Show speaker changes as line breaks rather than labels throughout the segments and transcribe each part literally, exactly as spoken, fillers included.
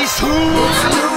It's who?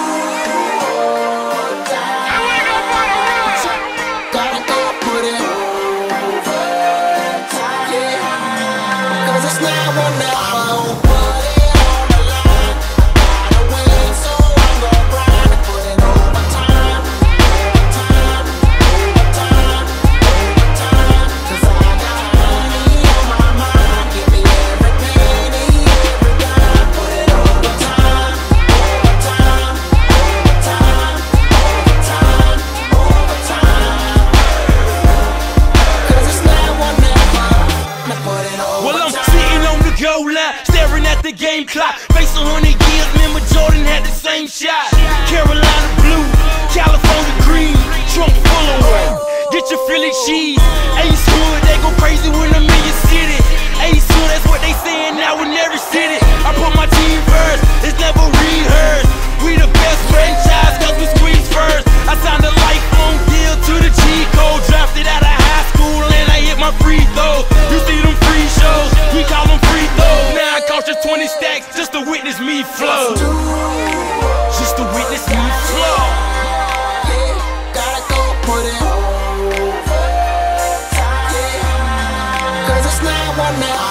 Staring at the game clock, face a hundred years, remember Jordan had the same shot. Carolina blue, California green, trunk full of work. Get your Philly cheese. Ace Hood, they go crazy when I'm in your city. Ace Hood, that's what they saying now in every city. I put my team first, it's never rehearsed. We the best franchise cause we squeeze first. I signed a lifelong deal to the G code, drafted out of high school and I hit my free throw. You see them free shows, we call them free throws. Now I cost you twenty stacks just to witness me flow. Just to witness me flow.
Gotta go put it over. Cause it's not one now.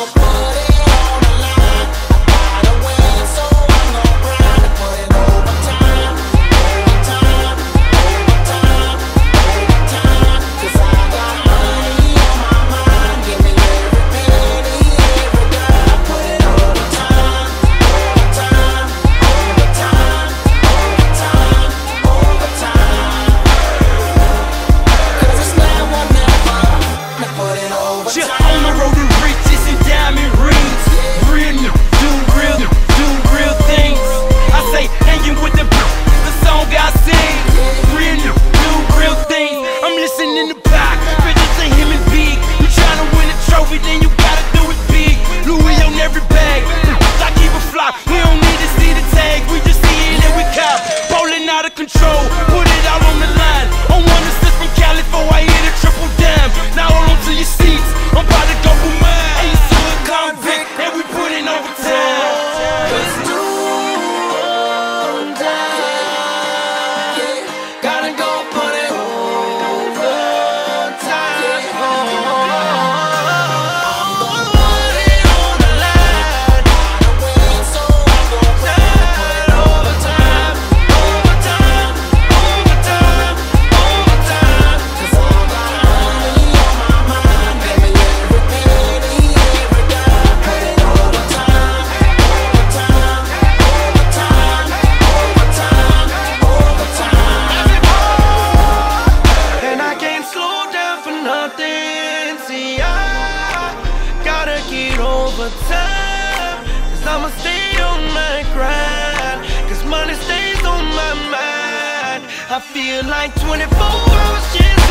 Control, put it out on the line. On one assist from Cali before I hit a triple dime. Now hold on to your seats, I'm about to go for mine. Ace Hood convict, and we put in overtime. Let's do overtime. Yeah, gotta go put it overtime. Overtime, cause I'ma stay on my grind, cause money stays on my mind. I feel like twenty-four hours just